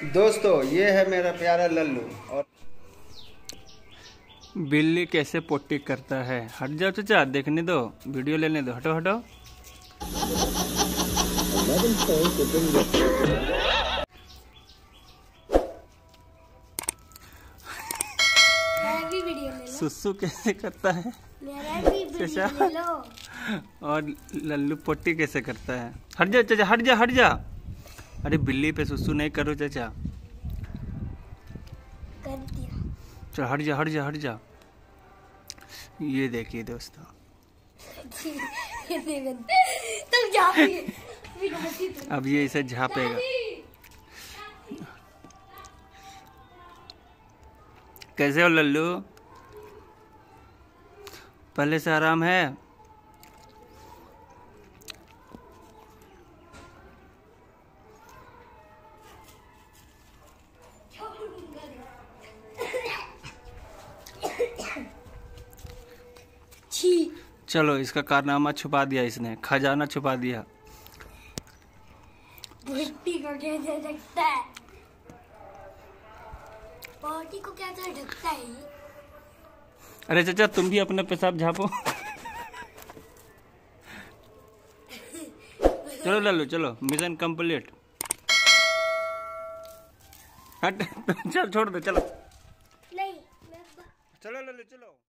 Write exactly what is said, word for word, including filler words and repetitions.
दोस्तों ये है मेरा प्यारा लल्लू। और बिल्ली कैसे पोटी करता है। हट जाओ चाचा, देखने दो, वीडियो लेने दो, हटो हटो। सुसु कैसे करता है चाचा, और लल्लू पोटी कैसे करता है। हट जा चाचा, हट जा हट जा। अरे बिल्ली पे सुसु नहीं करो चाचा, कर दिया। चलो हट जा हट जा हट जा। ये देखिए दोस्तों, तुम जा अब ये इसे झापेगा। कैसे हो लल्लू, पहले से आराम है। चलो इसका कारनामा छुपा दिया इसने, खजाना छुपा दिया। मिट्टी को कैसे ढकता है, पॉटी को कैसे ढकता है। अरे चाचा तुम भी अपना पेशाब झापो। चलो लल्लू चलो, मिशन कंप्लीट। हट चल छोड़ दो, चलो नहीं चलो लल्लू चलो।